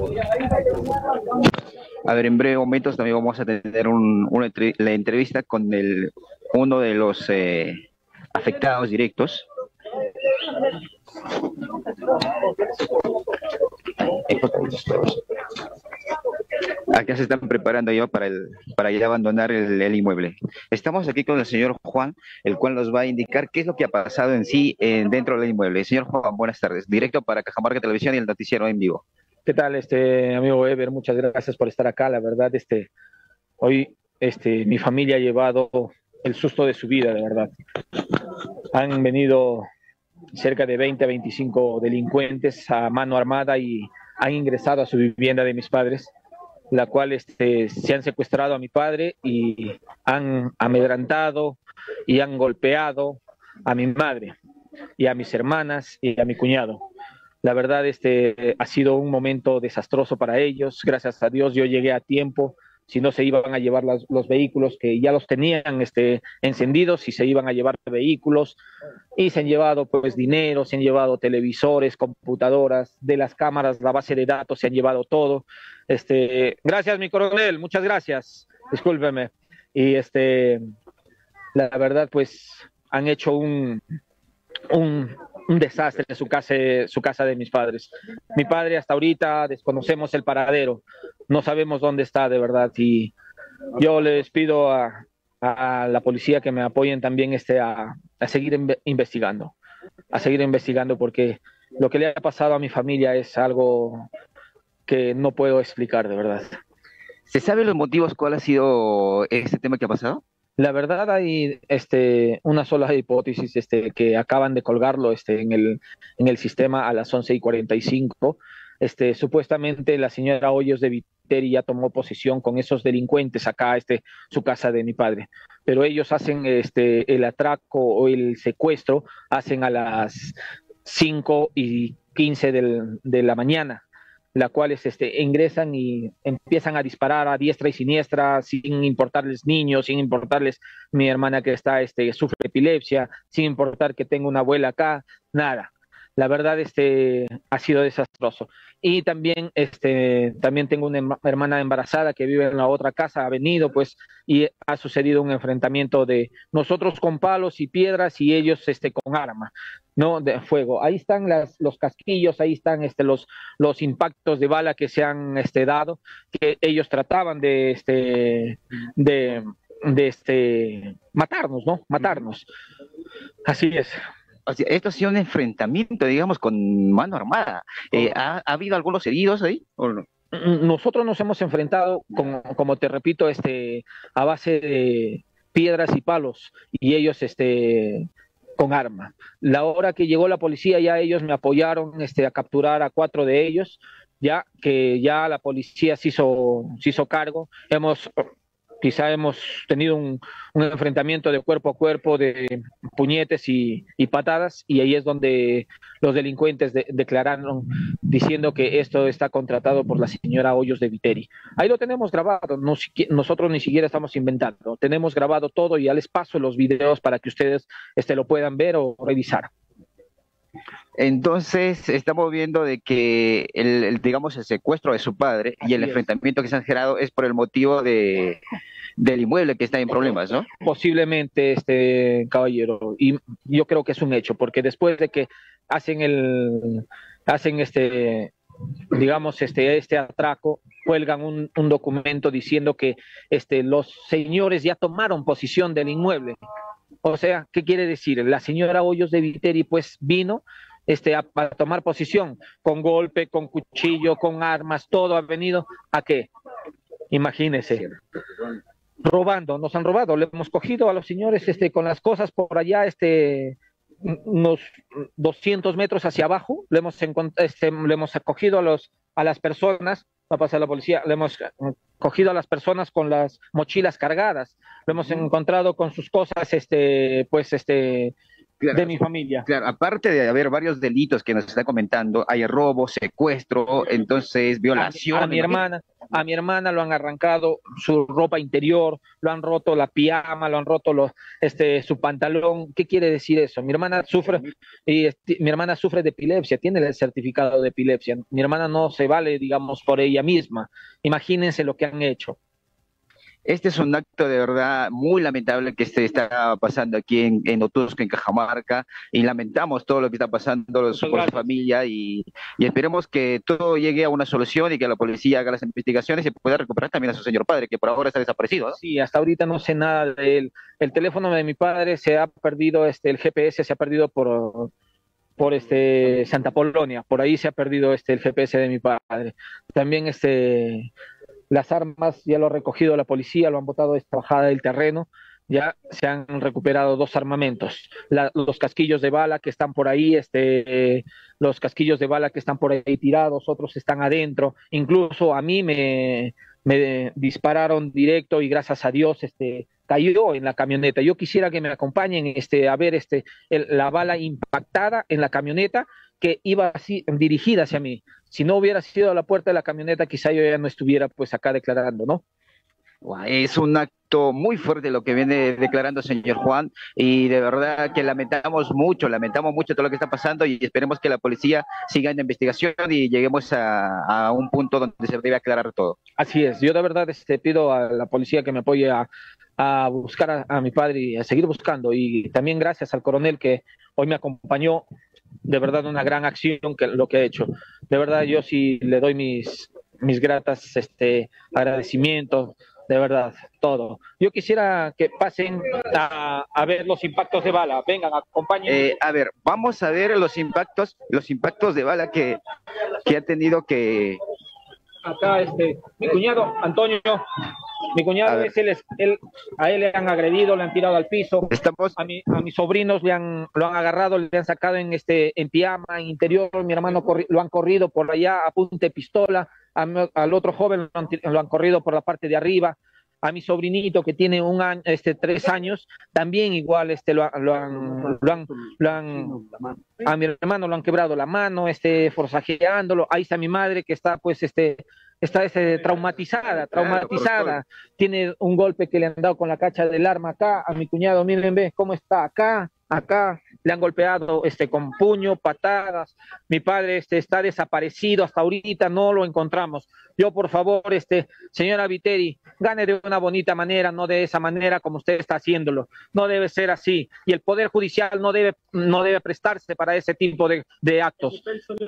A ver, en breve momentos también vamos a tener la entrevista con uno de los afectados directos. Acá se están preparando ya para ya abandonar el inmueble. Estamos aquí con el señor Juan, el cual nos va a indicar qué es lo que ha pasado en sí dentro del inmueble. Señor Juan, buenas tardes. Directo para Cajamarca Televisión y el noticiero en vivo. ¿Qué tal, amigo Ever? Muchas gracias por estar acá. La verdad, hoy, mi familia ha llevado el susto de su vida, de verdad. Han venido cerca de 20 a 25 delincuentes a mano armada y han ingresado a su vivienda de mis padres, la cual se han secuestrado a mi padre y han amedrantado y han golpeado a mi madre y a mis hermanas y a mi cuñado. La verdad, ha sido un momento desastroso para ellos. Gracias a Dios yo llegué a tiempo. Si no, se iban a llevar los vehículos que ya los tenían encendidos y se iban a llevar vehículos y se han llevado pues dinero, se han llevado televisores, computadoras, de las cámaras, la base de datos, se han llevado todo. Gracias, mi coronel, muchas gracias. Discúlpeme. Y la verdad, pues han hecho un desastre en su casa de mis padres. Mi padre hasta ahorita desconocemos el paradero, no sabemos dónde está de verdad y yo les pido a la policía que me apoyen también a seguir investigando, porque lo que le ha pasado a mi familia es algo que no puedo explicar de verdad. ¿Se sabe los motivos cuál ha sido este tema que ha pasado? La verdad hay una sola hipótesis que acaban de colgarlo en el sistema a las 11:45. Supuestamente la señora Hoyos de Viteri ya tomó posesión con esos delincuentes acá, su casa de mi padre. Pero ellos hacen el atraco o el secuestro, hacen a las 5:15 de la mañana, la cual ingresan y empiezan a disparar a diestra y siniestra, sin importarles niños, sin importarles mi hermana que sufre epilepsia, sin importar que tengo una abuela acá, nada. La verdad, ha sido desastroso. Y también, también tengo una hermana embarazada que vive en la otra casa, ha venido, pues, y ha sucedido un enfrentamiento de nosotros con palos y piedras y ellos, con arma, ¿no? De fuego. Ahí están los casquillos, ahí están, los impactos de bala que se han, dado, que ellos trataban matarnos, ¿no? Matarnos. Así es. O sea, esto ha sido un enfrentamiento, digamos, con mano armada. ¿Ha habido algunos heridos ahí o no? Nosotros nos hemos enfrentado, como te repito, a base de piedras y palos, y ellos con arma. La hora que llegó la policía, ya ellos me apoyaron a capturar a 4 de ellos, ya que ya la policía se hizo cargo. Quizá hemos tenido un enfrentamiento de cuerpo a cuerpo, de puñetes y patadas, y ahí es donde los delincuentes declararon diciendo que esto está contratado por la señora Hoyos de Viteri. Ahí lo tenemos grabado, nosotros ni siquiera estamos inventando, tenemos grabado todo y ya les paso los videos para que ustedes lo puedan ver o revisar. Entonces, estamos viendo de que digamos, el secuestro de su padre y el enfrentamiento que se han generado es por el motivo del inmueble que está en problemas, ¿no? Posiblemente, caballero, y yo creo que es un hecho, porque después de que hacen digamos, este atraco, cuelgan un documento diciendo que los señores ya tomaron posesión del inmueble. O sea, ¿qué quiere decir? La señora Hoyos de Viteri pues vino a tomar posición con golpe, con cuchillo, con armas, todo ha venido ¿a qué? Imagínese. Robando, nos han robado, le hemos cogido a los señores con las cosas por allá, unos 200 metros hacia abajo, le hemos cogido a las personas, va a pasar la policía, le hemos cogido a las personas con las mochilas cargadas, lo hemos encontrado con sus cosas, Claro, de mi familia. claro, aparte de haber varios delitos que nos está comentando, hay robo, secuestro, entonces violación. A mi hermana, A mi hermana lo han arrancado su ropa interior, lo han roto la pijama, lo han roto su pantalón. ¿Qué quiere decir eso? Mi hermana sufre de epilepsia, tiene el certificado de epilepsia. Mi hermana no se vale, digamos, por ella misma. Imagínense lo que han hecho. Este es un acto de verdad muy lamentable que se está pasando aquí en Otusco, en Cajamarca, y lamentamos todo lo que está pasando por su familia y esperemos que todo llegue a una solución y que la policía haga las investigaciones y pueda recuperar también a su señor padre, que por ahora está desaparecido, ¿no? Sí, hasta ahorita no sé nada de él. El teléfono de mi padre se ha perdido, el GPS se ha perdido por Santa Polonia, por ahí se ha perdido el GPS de mi padre. También las armas ya lo ha recogido la policía, lo han botado esta bajada del terreno, ya se han recuperado 2 armamentos, los casquillos de bala que están por ahí, los casquillos de bala que están por ahí tirados, otros están adentro, incluso a mí me dispararon directo y gracias a Dios cayó en la camioneta. Yo quisiera que me acompañen a ver la bala impactada en la camioneta que iba así dirigida hacia mí. Si no hubiera sido a la puerta de la camioneta, quizá yo ya no estuviera pues acá declarando, ¿no? Es un acto muy fuerte lo que viene declarando el señor Juan y de verdad que lamentamos mucho todo lo que está pasando y esperemos que la policía siga en la investigación y lleguemos a un punto donde se debe aclarar todo. Así es, yo de verdad pido a la policía que me apoye a buscar a mi padre y a seguir buscando, y también gracias al coronel que hoy me acompañó, de verdad una gran acción lo que ha hecho. De verdad yo sí le doy mis gratas agradecimientos, de verdad, todo. Yo quisiera que pasen a ver los impactos de bala. Vengan, acompáñenme. A ver, vamos a ver los impactos de bala que ha tenido que... Acá mi cuñado, Antonio, mi cuñado a él le han agredido, le han tirado al piso. A mis sobrinos lo han agarrado, le han sacado en pijama, en interior. Mi hermano lo han corrido por allá a punta de pistola. Al otro joven lo han corrido por la parte de arriba. A mi sobrinito que tiene 3 años, también igual a mi hermano lo han quebrado la mano, forzajeándolo. Ahí está mi madre que está pues está traumatizada, tiene un golpe que le han dado con la cacha del arma acá. A mi cuñado, miren, ve cómo está acá, le han golpeado con puño, patadas. Mi padre está desaparecido hasta ahorita, no lo encontramos. Yo, por favor, señora Viteri, gane de una bonita manera, no de esa manera como usted está haciéndolo. No debe ser así. Y el Poder Judicial no debe prestarse para ese tipo de actos.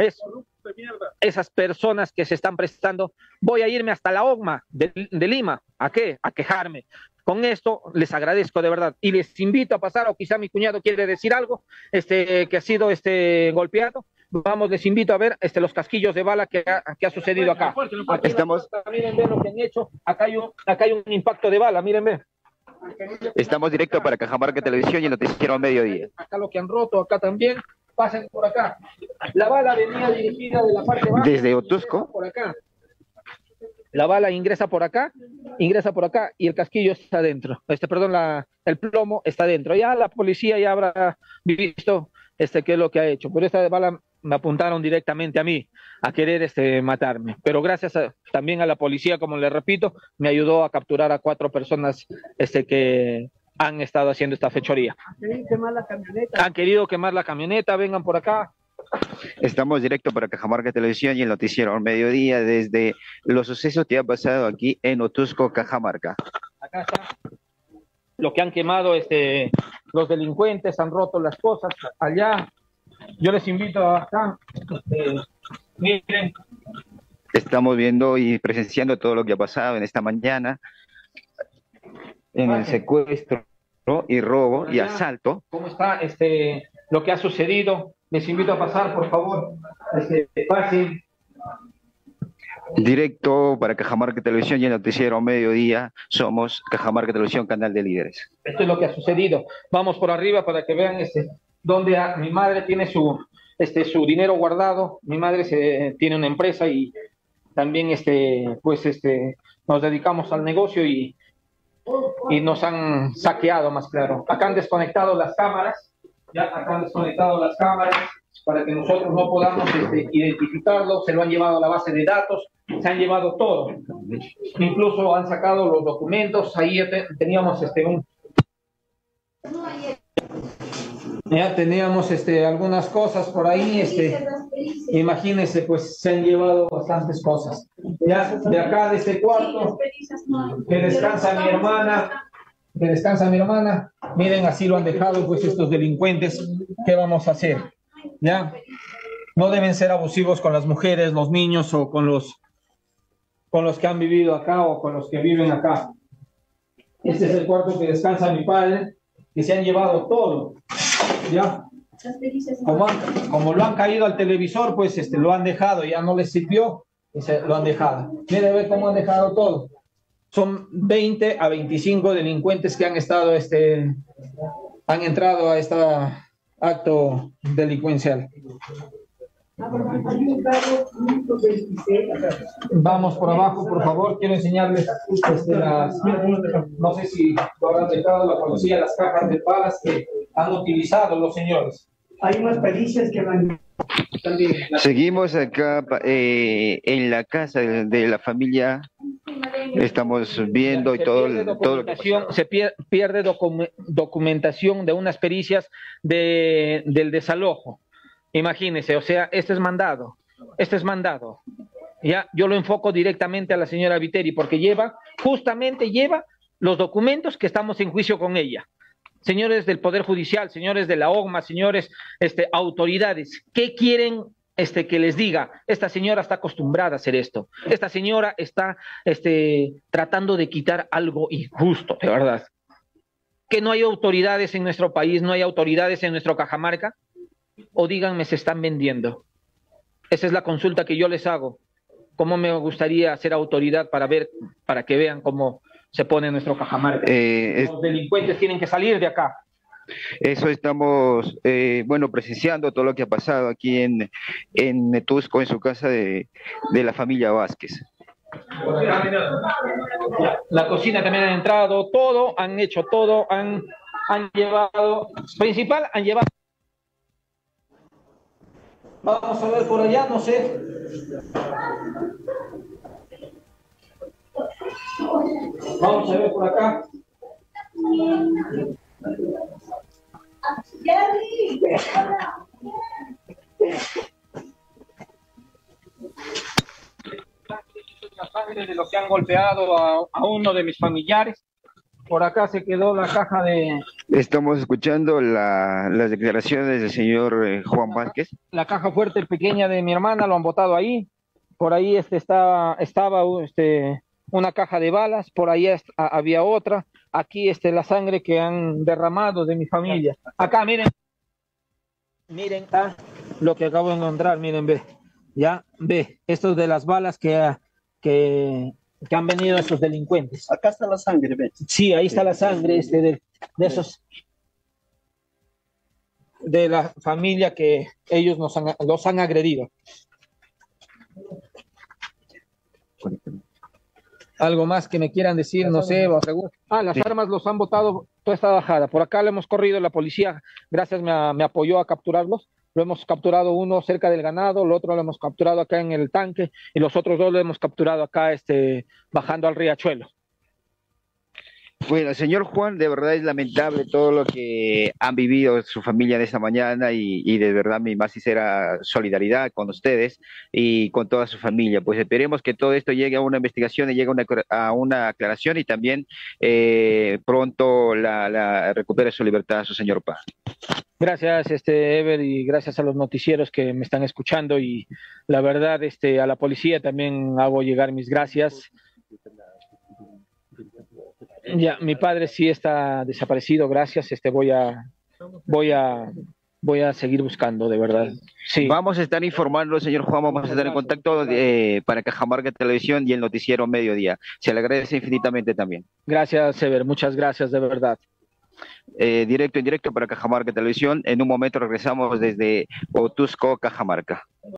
Esas personas que se están prestando, voy a irme hasta la OGMA de Lima. ¿A qué? A quejarme. Con esto les agradezco de verdad y les invito a pasar, o quizá mi cuñado quiere decir algo, que ha sido golpeado. Vamos, les invito a ver los casquillos de bala que ha sucedido acá. Miren, ven lo que han hecho. Acá hay un impacto de bala, miren, ven. Estamos directo para Cajamarca Televisión y el noticiero al mediodía. Acá lo que han roto, acá también. Pasen por acá. La bala venía dirigida de la parte baja. Desde Otusco. Por acá. La bala ingresa por acá y el casquillo está adentro. El plomo está adentro. Ya la policía ya habrá visto qué es lo que ha hecho. Pero esta bala me apuntaron directamente a mí, a querer matarme. Pero gracias también a la policía, como les repito, me ayudó a capturar a 4 personas que han estado haciendo esta fechoría. Han querido quemar la camioneta, vengan por acá. Estamos directo para Cajamarca Televisión y el noticiero al mediodía desde los sucesos que han pasado aquí en Otusco, Cajamarca. Acá está lo que han quemado los delincuentes, han roto las cosas allá. Yo les invito acá, miren. Estamos viendo y presenciando todo lo que ha pasado en esta mañana en el secuestro y robo y asalto. ¿Cómo está lo que ha sucedido? Les invito a pasar, por favor. Pasen. Directo para Cajamarca Televisión y el noticiero mediodía. Somos Cajamarca Televisión, canal de líderes. Esto es lo que ha sucedido. Vamos por arriba para que vean donde mi madre tiene su dinero guardado. Mi madre tiene una empresa y también nos dedicamos al negocio y nos han saqueado, más claro. Acá han desconectado las cámaras. Ya acá han desconectado las cámaras para que nosotros no podamos identificarlo. Se lo han llevado a la base de datos, se han llevado todo. Incluso han sacado los documentos, ahí teníamos ya teníamos algunas cosas por ahí, imagínense, pues se han llevado bastantes cosas. Ya de acá, de este cuarto, que descansa mi hermana, miren, así lo han dejado pues estos delincuentes. ¿Qué vamos a hacer? Ya no deben ser abusivos con las mujeres, los niños o con los que han vivido acá o con los que viven acá. Este es el cuarto que descansa mi padre, que se han llevado todo. Ya, como lo han caído al televisor, pues lo han dejado, ya no les sirvió, y lo han dejado. Miren, ve cómo han dejado todo. Son 20 a 25 delincuentes que han estado, han entrado a este acto delincuencial. Vamos por abajo, por favor. Quiero enseñarles no sé si lo habrán dejado la policía, las cajas de balas que han utilizado los señores. Hay unas pericias que van también. Seguimos acá en la casa de la familia. Estamos viendo y todo lo que se pierde documentación de unas pericias del desalojo. Imagínense, o sea, este es mandado. Ya, yo lo enfoco directamente a la señora Viteri porque justamente lleva los documentos que estamos en juicio con ella. Señores del Poder Judicial, señores de la OGMA, señores autoridades, ¿qué quieren que les diga? Esta señora está acostumbrada a hacer esto. Esta señora está tratando de quitar algo injusto, de verdad. Que no hay autoridades en nuestro país, no hay autoridades en nuestro Cajamarca. O díganme, se están vendiendo. Esa es la consulta que yo les hago. ¿Cómo me gustaría ser autoridad para que vean cómo se pone nuestro Cajamarca? Los delincuentes tienen que salir de acá. Eso estamos, presenciando todo lo que ha pasado aquí en Netusco, en su casa de la familia Vázquez. La cocina también han entrado, todo, han hecho todo, han llevado, han llevado. Vamos a ver por allá, no sé. Vamos a ver por acá. La sangre de lo que han golpeado a uno de mis familiares. Por acá se quedó la caja de... Estamos escuchando las declaraciones del señor Juan Vázquez. La caja fuerte pequeña de mi hermana lo han botado ahí. Por ahí estaba una caja de balas. Por ahí había otra. Aquí la sangre que han derramado de mi familia. Acá, miren. Miren lo que acabo de encontrar. Miren, ve. Ya, ve. Esto es de las balas que han venido esos delincuentes. Acá está la sangre, ¿ves? Sí, ahí está la sangre de esos, de la familia que ellos los han agredido. Algo más que me quieran decir, no sé. Las armas los han botado, toda esta bajada. Por acá lo hemos corrido, la policía, gracias, me apoyó a capturarlos. Lo hemos capturado uno cerca del ganado, el otro lo hemos capturado acá en el tanque y los otros dos lo hemos capturado acá bajando al riachuelo. Bueno, señor Juan, de verdad es lamentable todo lo que han vivido su familia en esta mañana y de verdad mi más sincera solidaridad con ustedes y con toda su familia. Pues esperemos que todo esto llegue a una investigación y llegue a una aclaración y también pronto la recupere su libertad su señor Pa. Gracias, Ever, y gracias a los noticieros que me están escuchando y la verdad, a la policía también hago llegar mis gracias. Ya, mi padre sí está desaparecido, gracias. Voy a seguir buscando, de verdad. Sí. Vamos a estar informando, señor Juan, vamos a estar en contacto para Cajamarca Televisión y el noticiero Mediodía. Se le agradece infinitamente también. Gracias, Ever, muchas gracias, de verdad. Directo en directo para Cajamarca Televisión. En un momento regresamos desde Otusco, Cajamarca.